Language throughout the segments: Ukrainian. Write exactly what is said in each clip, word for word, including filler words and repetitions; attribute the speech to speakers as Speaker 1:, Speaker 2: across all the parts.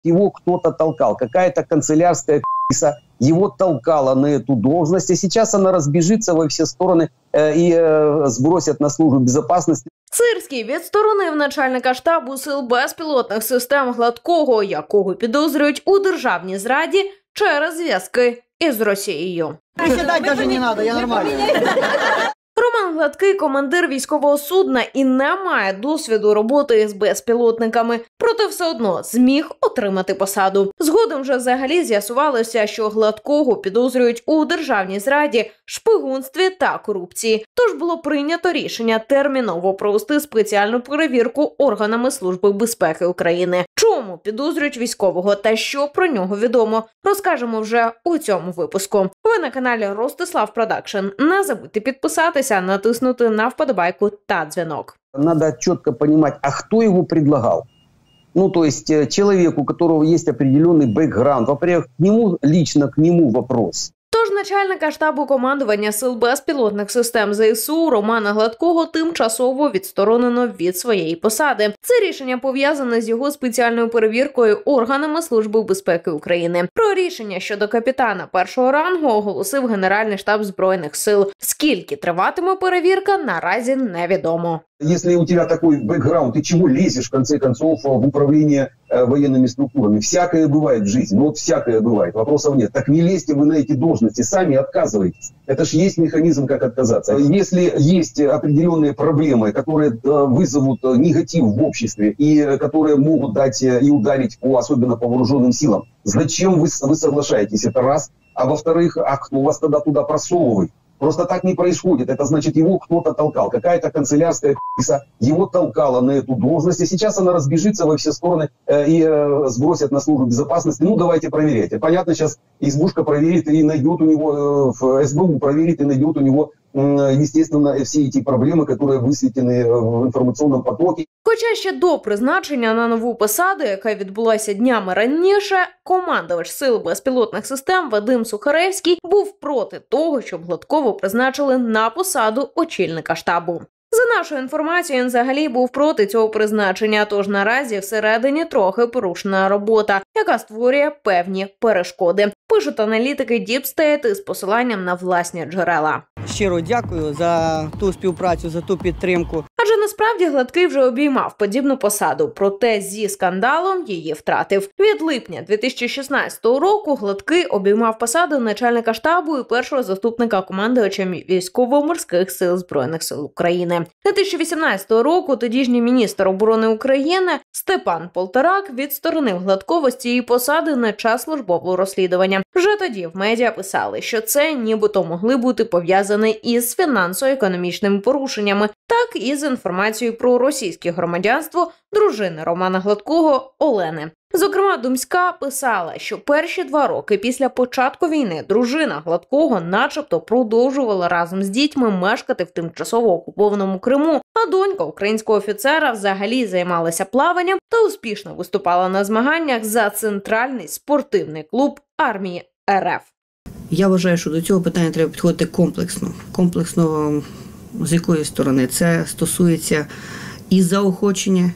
Speaker 1: его кто-то толкал. Какая-то канцелярская пи***са его толкала на эту должность, а сейчас она разбежится во все стороны э, и э, сбросят на службу безопасности.
Speaker 2: Сирський відсторонив начальника штабу сил безпілотних систем Гладкого, якого підозрюють у державній зраді через зв'язки із Росією.
Speaker 3: Присідати навіть не треба, я нормальний.
Speaker 2: Роман Гладкий – командир військового судна і не має досвіду роботи з безпілотниками, проте все одно зміг отримати посаду. Згодом вже взагалі з'ясувалося, що Гладкого підозрюють у державній зраді, шпигунстві та корупції. Тож було прийнято рішення терміново провести спеціальну перевірку органами Служби безпеки України. Чому підозрюють військового та що про нього відомо, розкажемо вже у цьому випуску. Ви на каналі Ростислав Продакшн. Не забудьте підписатися, натиснути на вподобайку та дзвінок.
Speaker 1: Надо четко понимать, а кто его предлагал. Ну, то есть человек, у которого есть определенный бэкграунд. Во-первых, к нему, лично к нему вопрос.
Speaker 2: Тож начальника штабу командування сил безпілотних систем зе ес у Романа Гладкого тимчасово відсторонено від своєї посади. Це рішення пов'язане з його спеціальною перевіркою органами Служби безпеки України. Про рішення щодо капітана першого рангу оголосив Генеральний штаб Збройних сил. Скільки триватиме перевірка, наразі невідомо.
Speaker 1: Если у тебя такой бэкграунд, ты чего лезешь, в конце концов, в управление э, военными структурами? Всякое бывает в жизни, ну вот всякое бывает, вопросов нет. Так не лезьте вы на эти должности, сами отказываетесь. Это ж есть механизм, как отказаться. Если есть определенные проблемы, которые э, вызовут негатив в обществе и э, которые могут дать э, и ударить, по, особенно по вооруженным силам, зачем вы, вы соглашаетесь? Это раз. А во-вторых, а кто вас тогда туда просовывает? Просто так не происходит. Это значит, его кто-то толкал. Какая-то канцелярская пи***са его толкала на эту должность. И сейчас она разбежится во все стороны э, и э, сбросят на службу безопасности. Ну, давайте проверять. Понятно, сейчас избушка проверит и найдет у него, э, в эс бэ у проверит и найдет у него, э, естественно, все эти проблемы, которые высветлены в информационном потоке.
Speaker 2: Хоча ще до призначення на нову посаду, яка відбулася днями раніше, командувач сил безпілотних систем Вадим Сухаревський був проти того, щоб Гладкого призначили на посаду очільника штабу. За нашою інформацією, він взагалі був проти цього призначення, тож наразі всередині трохи порушена робота, яка створює певні перешкоди. Пишуть аналітики Deep State із посиланням на власні джерела.
Speaker 3: Щиро дякую за ту співпрацю, за ту підтримку.
Speaker 2: Адже насправді Гладкий вже обіймав подібну посаду, проте зі скандалом її втратив. Від липня дві тисячі шістнадцятого року Гладкий обіймав посаду начальника штабу і першого заступника командувача військово-морських сил Збройних сил України. дві тисячі вісімнадцятого року тодішній міністр оборони України Степан Полторак відсторонив Гладкого з цієї посади на час службового розслідування. Вже тоді в медіа писали, що це нібито могли бути пов'язані із фінансово-економічними порушеннями, так і з інформацією про російське громадянство дружини Романа Гладкого Олени. Зокрема, Думська писала, що перші два роки після початку війни дружина Гладкого начебто продовжувала разом з дітьми мешкати в тимчасово окупованому Криму, а донька українського офіцера взагалі займалася плаванням та успішно виступала на змаганнях за центральний спортивний клуб армії ер еф.
Speaker 3: Я вважаю, що до цього питання треба підходити комплексно. Комплексно з якої сторони? Це стосується і заохочення,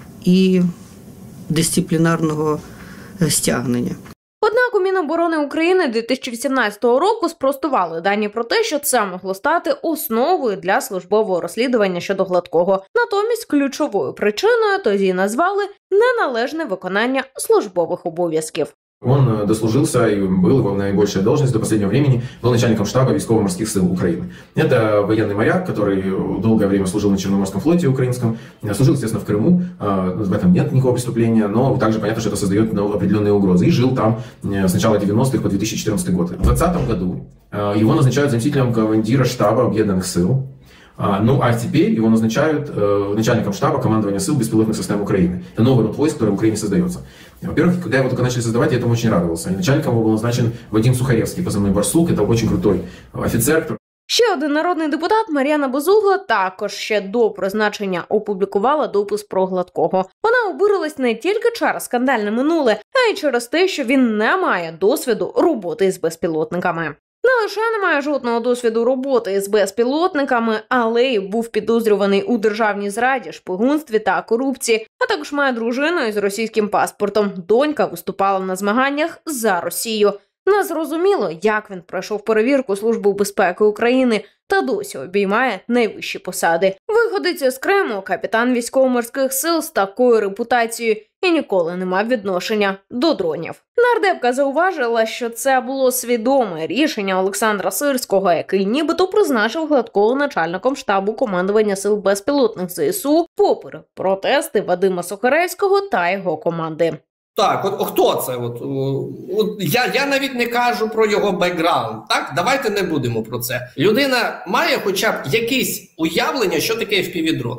Speaker 3: і дисциплінарного стягнення.
Speaker 2: Однак у Міноборони України дві тисячі вісімнадцятого року спростували дані про те, що це могло стати основою для службового розслідування щодо Гладкого. Натомість ключовою причиною тоді назвали неналежне виконання службових обов'язків.
Speaker 4: Он дослужился и был его наибольшая должность до последнего времени, был начальником штаба військово-морских сил Украины. Это военный моряк, который долгое время служил на Черноморском флоте украинском, служил, естественно, в Крыму, в этом нет никакого преступления, но также понятно, что это создает определенные угрозы. И жил там с начала девяностых по две тысячи четырнадцатый год. В двадцатом году его назначают заместителем командира штаба Объединенных сил. Ну, а теперь его назначают э, начальником штаба командования сил беспилотных систем Украины. Это новый род войск, который в Украине создается. Во-первых, когда его только начали создавать, я этому очень радовался. И начальником его был назначен Вадим Сухаревский, позывной «Барсук». Это очень крутой офицер. Который...
Speaker 2: Ще один народний депутат Мар'яна Безугла також ще до призначення опублікувала допис про Гладкого. Вона обурилась не тільки через скандальне минуле, а й через те, що він не має досвіду роботи з безпілотниками. Не лише не має жодного досвіду роботи з безпілотниками, але й був підозрюваний у державній зраді, шпигунстві та корупції, а також має дружину із російським паспортом. Донька виступала на змаганнях за Росію. Не зрозуміло, як він пройшов перевірку Служби безпеки України та досі обіймає найвищі посади. Виходить з Криму, капітан військово-морських сил з такою репутацією і ніколи не мав відношення до дронів. Нардепка зауважила, що це було свідоме рішення Олександра Сирського, який нібито призначив Гладкого начальником штабу командування сил безпілотних ЗСУ попри протести Вадима Сухаревського та його команди.
Speaker 5: Так, от хто це? От, от я, я навіть не кажу про його бекграунд. Так, давайте не будемо про це. Людина має хоча б якесь уявлення, що таке еф пі ві-дрон.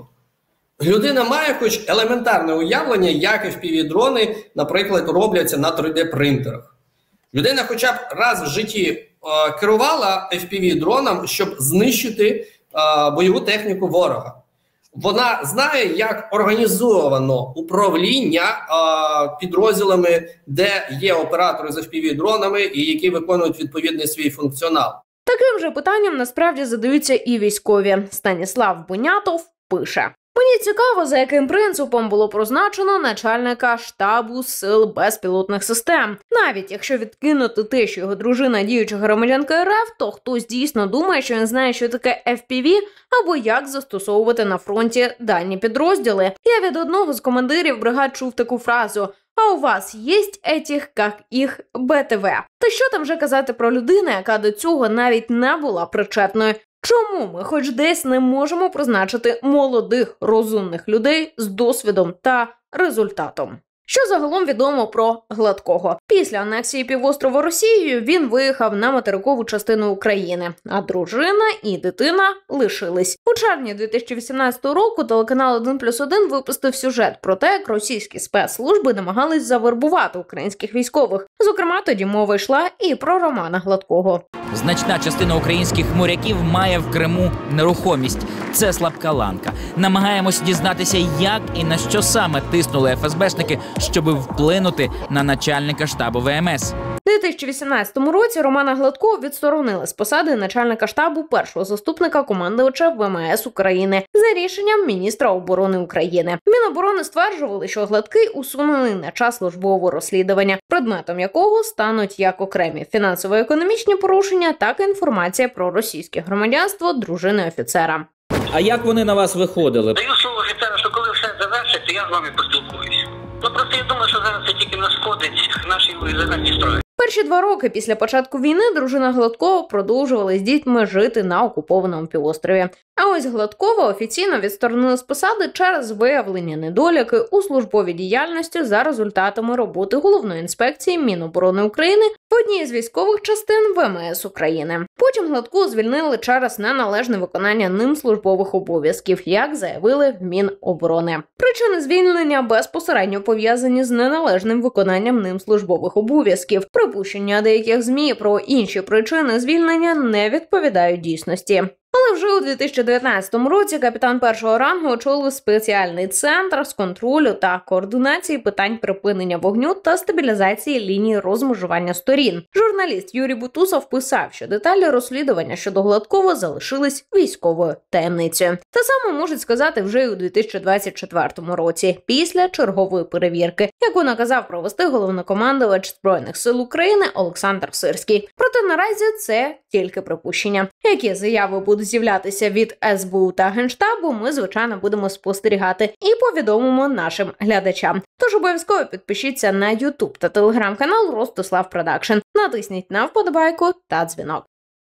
Speaker 5: Людина має хоч елементарне уявлення, як еф пі ві-дрони, наприклад, робляться на три де принтерах. Людина хоча б раз в житті е, керувала еф пі ві-дроном, щоб знищити е, бойову техніку ворога. Вона знає, як організовано управління а, підрозділами, де є оператори з еф пі ві-дронами і які виконують відповідний свій функціонал.
Speaker 2: Таким же питанням насправді задаються і військові. Станіслав Бунятов пише: «Мені цікаво, за яким принципом було призначено начальника штабу сил безпілотних систем. Навіть якщо відкинути те, що його дружина діюча громадянка РФ, то хтось дійсно думає, що він знає, що таке еф пі ві або як застосовувати на фронті дані підрозділи. Я від одного з командирів бригад чув таку фразу: а у вас єсть етіх, як їх бе те ве. Та що там вже казати про людину, яка до цього навіть не була причетною? Чому ми хоч десь не можемо призначити молодих, розумних людей з досвідом та результатом? Що загалом відомо про Гладкого? Після анексії півострова Росією він виїхав на материкову частину України, а дружина і дитина лишились. У червні дві тисячі вісімнадцятого року телеканал один плюс один випустив сюжет про те, як російські спецслужби намагались завербувати українських військових. Зокрема, тоді мова йшла і про Романа Гладкого.
Speaker 6: Значна частина українських моряків має в Криму нерухомість. Це слабка ланка. Намагаємось дізнатися, як і на що саме тиснули еф ес бешники, щоб вплинути на начальника штабу ве ем ес.
Speaker 2: У дві тисячі вісімнадцятому році Романа Гладкого відсторонили з посади начальника штабу першого заступника командувача ве ем ес України за рішенням міністра оборони України. Міноборони стверджували, що Гладкий усунений на час службового розслідування, предметом якого стануть як окремі фінансово-економічні порушення, так і інформація про російське громадянство дружини офіцера.
Speaker 7: А як вони на вас виходили?
Speaker 8: Даю слово офіцеру, що коли все завершиться, я з вами поспілкуюсь. Ну просто я думаю, що зараз це тільки нашкодить нашій загальній справі.
Speaker 2: Перші два роки після початку війни дружина Гладкого продовжувала з дітьми жити на окупованому півострові. А ось Гладкова офіційно відсторонили з посади через виявлення недоліки у службовій діяльності за результатами роботи Головної інспекції Міноборони України в одній з військових частин ве ем ес України. Потім Гладку звільнили через неналежне виконання ним службових обов'язків, як заявили в Міноборони. Причини звільнення безпосередньо пов'язані з неналежним виконанням ним службових обов'язків. Припущення деяких ЗМІ про інші причини звільнення не відповідають дійсності. Але вже у дві тисячі дев'ятнадцятому році капітан першого рангу очолив спеціальний центр з контролю та координації питань припинення вогню та стабілізації лінії розмежування сторін. Журналіст Юрій Бутусов писав, що деталі розслідування щодо Гладкого залишились військовою таємницею. Те саме можуть сказати вже й у дві тисячі двадцять четвертому році, після чергової перевірки, яку наказав провести головнокомандувач Збройних сил України Олександр Сирський. Проте наразі це тільки припущення. Які заяви будуть з'являтися від ес бе у та Генштабу, ми, звичайно, будемо спостерігати і повідомимо нашим глядачам. Тож обов'язково підпишіться на Ютуб та Телеграм-канал Ростислав Продакшн. Натисніть на вподобайку та дзвінок.